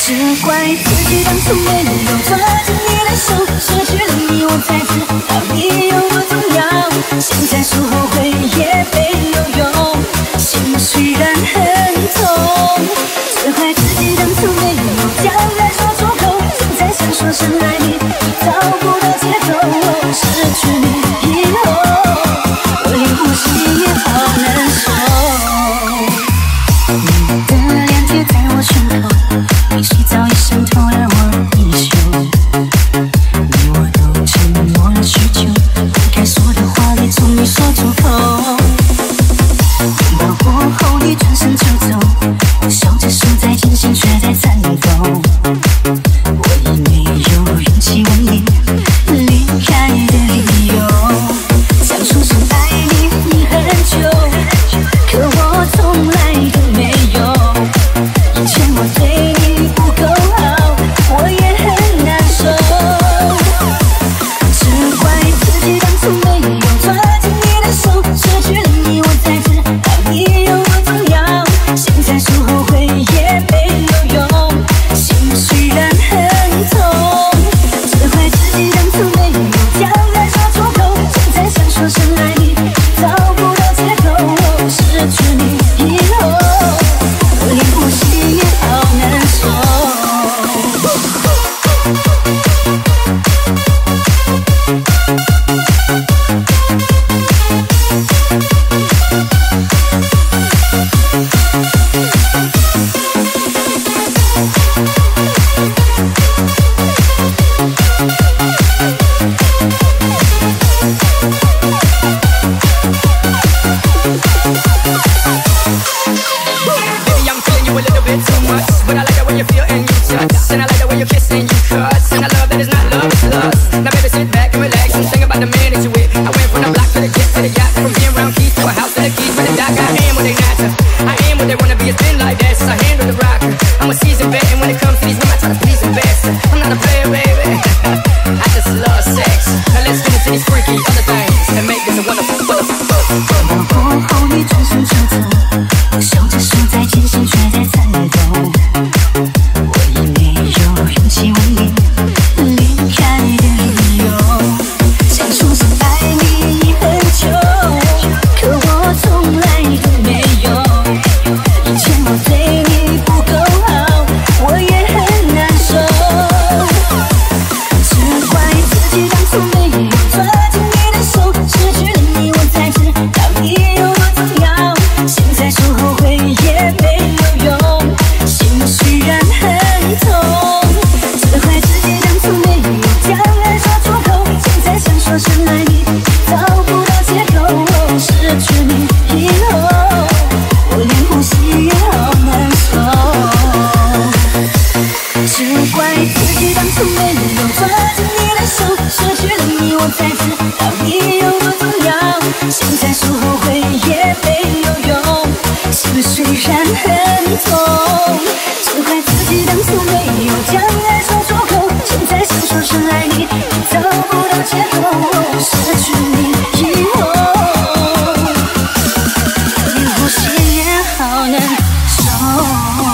只怪自己当初没有抓紧你的手，失去了你，我才知道你有多重要。现在说后悔也没有用，心虽然很痛。只怪自己当初没有将爱说出口，现在想说声爱你，找不到借口。失去你以后，我连呼吸也好难受。你的脸贴在我胸口，你洗澡已渗透了我的衣袖，你我都沉默了许久，该说的话你终于说出口。拥抱过后你转身就走，我笑着说再见，心却在颤抖。我已没有勇气问你离开的理由，想说声爱你你很久，可我从来都没有。以前我对你不够好，我也很难受。只怪自己当初没有抓紧你的手，失去了你，我才知道你有多重要。现在说后悔也没有用，心虽然很痛。只怪自己当初没有将爱说出口，现在想说声爱你，找不到借口。失去你以后，我连呼吸也好难受。 But I like it when you feel and you touch, and I like it when you kiss and you cuss, and I love that it's not love, it's lust. Now baby sit back and relax and think about the man that you with. I went from the block to the jet to the yacht, from being around keys to a house to the keys to the dock. I am what they not to, I am what they wanna be. It's been like that since I handle the rocker. I'm a seasoned vet, and when it comes to these women I try to please them best. I'm not a player, baby. I just love sex. Now let's get into these freaky other things and make this a wonderful, wonderful. 拥抱过后你转身就走，我笑着说再见，心却在颤抖。我已没有勇气问你离开的理由，想说声爱你很久，可我从来都没有。以前我对你不够好，我也很难受。只怪自己当初没有抓紧你的手，失去了你，我才知道你有多重要。现在说后悔也没有用，心虽然很痛。只怪自己当初没有将爱说出口，现在想说声爱你，找不到借口。失去你以后，我连呼吸也好难受。只怪自己当初没有抓紧你的手，失去了你，我才知道你有多重要。现在说后悔也没有用，心虽然很痛。只怪自己当初没有将爱说出口，现在想说声爱你，找不到借口。失去你以后，连呼吸也好难受。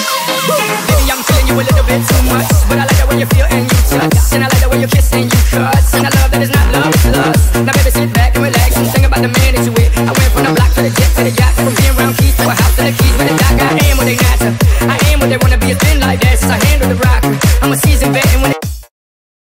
Baby, I'm feeling you a little bit too much, but I like it when you feel and you touch, and I like it when you kiss and you cuss.